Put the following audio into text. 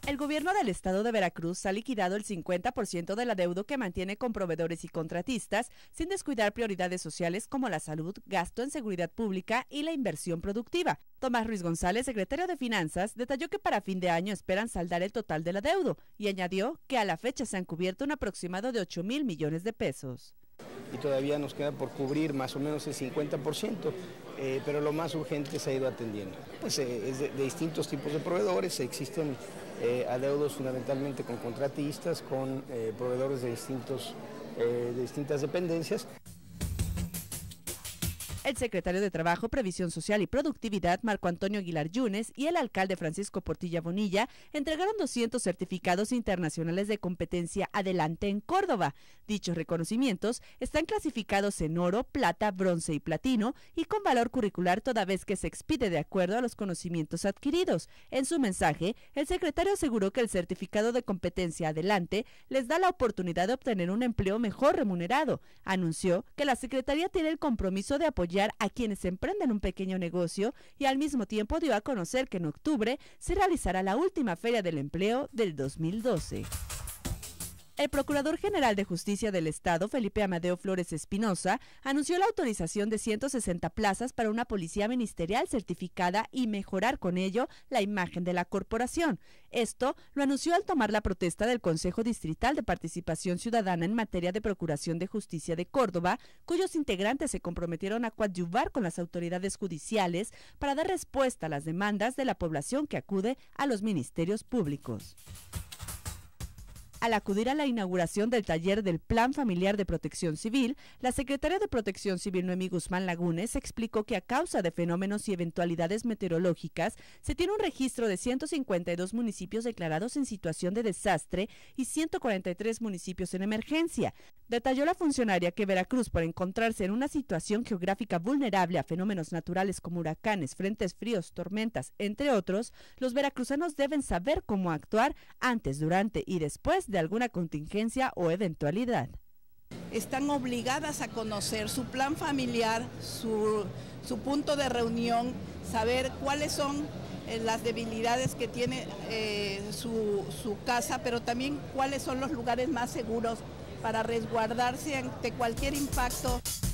El gobierno del estado de Veracruz ha liquidado el 50% del adeudo que mantiene con proveedores y contratistas, sin descuidar prioridades sociales como la salud, gasto en seguridad pública y la inversión productiva. Tomás Ruiz González, secretario de Finanzas, detalló que para fin de año esperan saldar el total del adeudo y añadió que a la fecha se han cubierto un aproximado de 8,000 millones de pesos. Y todavía nos queda por cubrir más o menos el 50%, pero lo más urgente se ha ido atendiendo. Pues es de distintos tipos de proveedores, existen adeudos fundamentalmente con contratistas, con proveedores de distintas dependencias. El secretario de Trabajo, Previsión Social y Productividad, Marco Antonio Aguilar Yunes, y el alcalde Francisco Portilla Bonilla entregaron 200 certificados internacionales de competencia Adelante en Córdoba. Dichos reconocimientos están clasificados en oro, plata, bronce y platino y con valor curricular toda vez que se expide de acuerdo a los conocimientos adquiridos. En su mensaje, el secretario aseguró que el certificado de competencia Adelante les da la oportunidad de obtener un empleo mejor remunerado. Anunció que la Secretaría tiene el compromiso de apoyar a quienes emprenden un pequeño negocio y al mismo tiempo dio a conocer que en octubre se realizará la última Feria del Empleo del 2012. El Procurador General de Justicia del Estado, Felipe Amadeo Flores Espinosa, anunció la autorización de 160 plazas para una policía ministerial certificada y mejorar con ello la imagen de la corporación. Esto lo anunció al tomar la protesta del Consejo Distrital de Participación Ciudadana en materia de Procuración de Justicia de Córdoba, cuyos integrantes se comprometieron a coadyuvar con las autoridades judiciales para dar respuesta a las demandas de la población que acude a los ministerios públicos. Al acudir a la inauguración del taller del Plan Familiar de Protección Civil, la secretaria de Protección Civil, Noemí Guzmán Lagunes, explicó que a causa de fenómenos y eventualidades meteorológicas, se tiene un registro de 152 municipios declarados en situación de desastre y 143 municipios en emergencia. Detalló la funcionaria que Veracruz, por encontrarse en una situación geográfica vulnerable a fenómenos naturales como huracanes, frentes fríos, tormentas, entre otros, los veracruzanos deben saber cómo actuar antes, durante y después de alguna contingencia o eventualidad. Están obligadas a conocer su plan familiar, su punto de reunión, saber cuáles son las debilidades que tiene su casa, pero también cuáles son los lugares más seguros para resguardarse ante cualquier impacto.